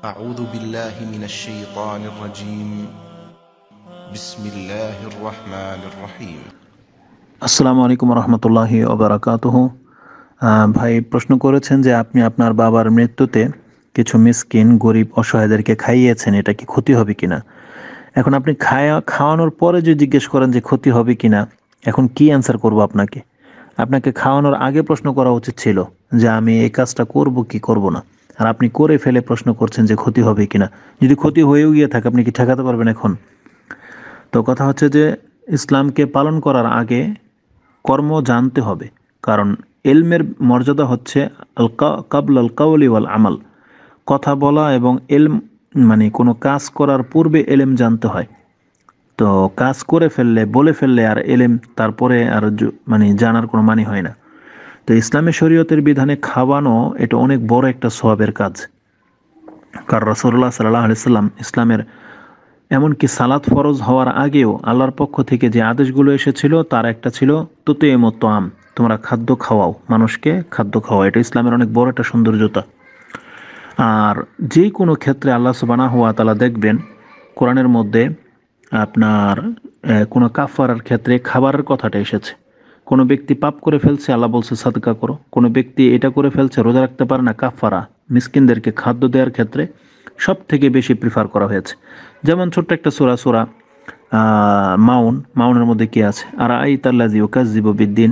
أعوذ بالله من الشيطان الرجيم بسم الله الرحمن الرحيم আসসালামু আলাইকুম রহমতুল্লাহি ওবারাকাতুহু। ভাই প্রশ্ন করেছেন যে আপনি আপনার বাবার মৃত্যুতে কিছু মিসকিন গরিব অসহায়দেরকে খাইয়েছেন, এটা কি ক্ষতি হবে কিনা? এখন আপনি খাওয়ানোর পরে যদি জিজ্ঞেস করেন যে ক্ষতি হবে কিনা, এখন কি অ্যান্সার করব আপনাকে? আপনাকে খাওয়ানোর আগে প্রশ্ন করা উচিত ছিল যে আমি এই কাজটা করব কি করব না, আর আপনি করে ফেলে প্রশ্ন করছেন যে ক্ষতি হবে কিনা। যদি ক্ষতি হয়েও গিয়ে থাকে আপনি কি ঠেকাতে পারবেন এখন? তো কথা হচ্ছে যে ইসলামকে পালন করার আগে কর্ম জানতে হবে, কারণ এলমের মর্যাদা হচ্ছে কাবল আল কাওলি ওয়াল আমাল। কথা বলা এবং এলম মানে কোনো কাজ করার পূর্বে এলেম জানতে হয়। তো কাজ করে ফেললে, বলে ফেললে আর এলেম তারপরে আর মানে জানার কোনো মানে হয় না। তো ইসলামী শরীয়তের বিধানে খাওয়ানো এটা অনেক বড় একটা সওয়াবের কাজ। কারণ রাসূলুল্লাহ সাল্লাল্লাহু আলাইহি সাল্লাম ইসলামের এমনকি সালাত ফরজ হওয়ার আগেও আল্লাহর পক্ষ থেকে যে আদেশগুলো এসেছিল তার একটা ছিল তুতিয়িমুত তাআম, তোমরা খাদ্য খাওয়াও, মানুষকে খাদ্য খাওয়াও। এটা ইসলামের অনেক বড় একটা সৌন্দর্যতা। আর যে কোনো ক্ষেত্রে আল্লাহ সুবহানাহু ওয়া তাআলা দেখবেন কোরআনের মধ্যে আপনার কোনো কাফারার ক্ষেত্রে খাবারের কথাটা এসেছে। কোনো ব্যক্তি পাপ করে ফেলছে, আল্লাহ বলছে সাদকা করো। কোনো ব্যক্তি এটা করে ফেলছে, রোজা রাখতে পারে না, কাফারা মিসকিনদেরকে খাদ্য দেওয়ার ক্ষেত্রে সব থেকে বেশি প্রিফার করা হয়েছে। যেমন ছোট্ট একটা সূরা মাউনের মধ্যে কি আছে? আর আইতাল্লাযী ইউকাযযিবু বিদ্দিন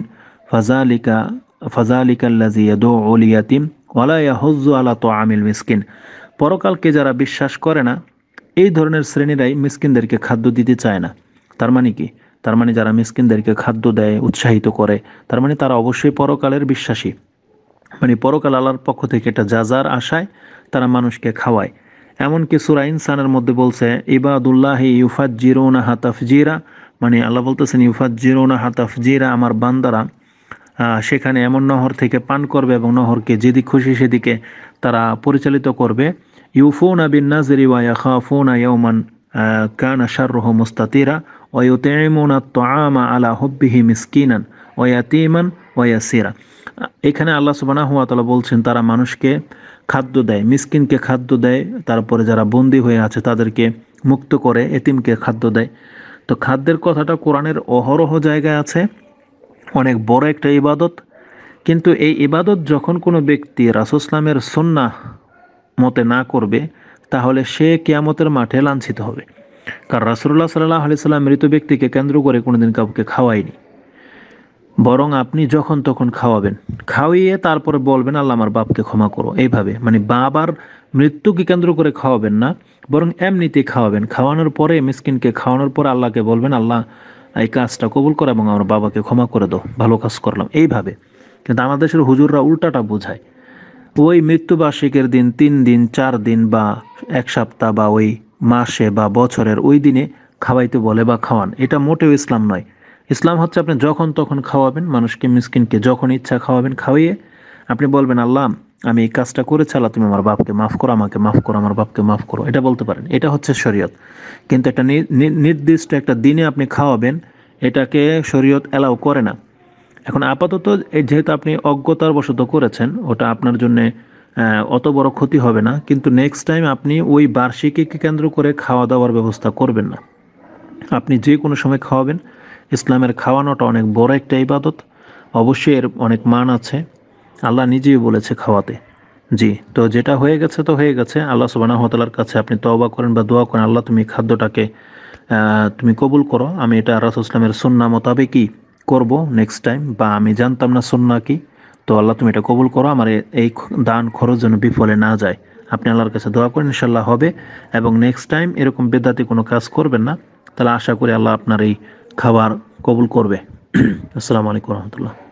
ফাযালিকাল্লাযী ইয়াদউল ইয়াতীম ওয়ালা ইয়াহুয্যু আলা তুআমিল মিসকিন। পরকালকে যারা বিশ্বাস করে না, এই ধরনের শ্রেণীরাই মিসকিনদেরকে খাদ্য দিতে চায় না। তার মানে কি? তার মানে যারা মিসকিনদেরকে খাদ্য দেয়, উৎসাহিত করে, তার মানে তারা অবশ্যই পরকালের বিশ্বাসী। মানে পরকাল আল্লাহর পক্ষ থেকে এটা যাজার আশায় তারা মানুষকে খাওয়ায়। এমনকি সূরা ইনসানের মধ্যে বলছে ইবাদুল্লাহি ইউফাজ্জিরুনাহা তাফজিরা, মানে আল্লাহ বলতেছেন ইউফাজ্জিরুনাহা তাফজিরা, আমার বান্দারা সেখানে এমন নহর থেকে পান করবে এবং নহরকে যেদিক খুশি সেদিকে তারা পরিচালিত করবে। ইউফুনা বিন নাজরি ওয়া ইয়াখাফুনা ইয়াওমান কানা শাররুহু মুস্তাতিরা ওয়া ইউতিমুনা আত-তাআমা আলা হুব্বিহি মিসকিনান ওয়া ইয়াতীমান ওয়া ইয়াসিরা। এখানে আল্লাহ সুবহানাহু ওয়া তাআলা বলছেন তারা মানুষকে খাদ্য দেয়, মিসকিনকে খাদ্য দেয়, তারপরে যারা বন্দী হয়ে আছে তাদেরকে মুক্ত করে, এতিমকে খাদ্য দেয়। তো খাদ্যের কথাটা কোরআনের অহরহ জায়গায় আছে, অনেক বড় একটা ইবাদত। কিন্তু এই ইবাদত যখন কোনো ব্যক্তি রাসূল ইসলামের সুন্নাহ মতে না করবে, তাহলে সে কিয়ামতের মাঠে লাঞ্ছিত হবে। কারণ রাসূলুল্লাহ সাল্লাল্লাহু আলাইহি সাল্লাম মৃত ব্যক্তিকে কেন্দ্র করে কোনোদিন কাউকে খাওয়ায়নি। বরং আপনি যখন তখন খাওয়াবেন, খাওয়িয়ে তারপরে বলবেন আল্লাহ আমার বাপকে ক্ষমা করো। এইভাবে মানে বাবার মৃত্যুকে কেন্দ্র করে খাওয়াবেন না, বরং এমনিতেই খাওয়াবেন। খাওয়ানোর পরে মিসকিনকে খাওয়ানোর পরে আল্লাহকে বলবেন আল্লাহ এই কাজটা কবুল করো এবং আমার বাবাকে ক্ষমা করে দাও, ভালো কাজ করলাম, এইভাবে। কিন্তু আমাদের দেশের হুজুররা উল্টাটা বোঝায়। ওই মৃত্যুবার্ষিকের দিন 3 দিন 4 দিন বা 1 সপ্তাহ বা ওই মাসে বা বছরের ওই দিনে খাওয়াইতে বলে বা খাওয়ান, এটা মোটেও ইসলাম নয়। ইসলাম হচ্ছে আপনি যখন তখন খাওয়াবেন, মানুষকে মিসকিনকে যখন ইচ্ছা খাওয়াবেন। খাওয়িয়ে আপনি বলবেন আল্লাহ আমি এই কাজটা করেছি, আল্লাহ তুমি আমার বাপকে মাফ করো, আমাকে মাফ করো, আমার বাপকে মাফ করো, এটা বলতে পারেন। এটা হচ্ছে শরীয়ত। কিন্তু একটা নির্দিষ্ট একটা দিনে আপনি খাওয়াবেন, এটাকে শরীয়ত অ্যালাউ করে না। এখন আপাতত যেহেতু আপনি অজ্ঞতার বশত করেছেন, ওটা আপনার জন্য অত বড় ক্ষতি হবে না। কিন্তু নেক্সট টাইম আপনি ওই বার্ষিকীকে কেন্দ্র করে খাওয়া দাওয়ার ব্যবস্থা করবেন না। আপনি যে কোনো সময় খাওয়াবেন। ইসলামের খাওয়ানোটা অনেক বড় একটা ইবাদত, অবশ্যই এর অনেক মান আছে। আল্লাহ নিজেই বলেছে খাওয়াতে। জি, তো যেটা হয়ে গেছে তো হয়ে গেছে। আল্লাহ সুবহানাহু ওয়া তাআলার কাছে আপনি তওবা করেন বা দোয়া করেন, আল্লাহ তুমি খাদ্যটাকে তুমি কবুল করো। আমি এটা রাসূল ইসলামের সুন্নাহ মোতাবেকই করব নেক্সট টাইম, বা আমি জানতাম না সুন্নাহ কি, তো আল্লাহ তুমি এটা কবুল করো, আমার এই দান খরচ যেন বিফলে না যায়। আপনি আল্লাহর কাছে দোয়া করেন, ইনশাআল্লাহ হবে। এবং নেক্সট টাইম এরকম বেদাতি কোনো কাজ করবেন না। তাহলে আশা করি আল্লাহ আপনার এই খাবার কবুল করবে। আসসালামু আলাইকুম রহমতুল্লাহ।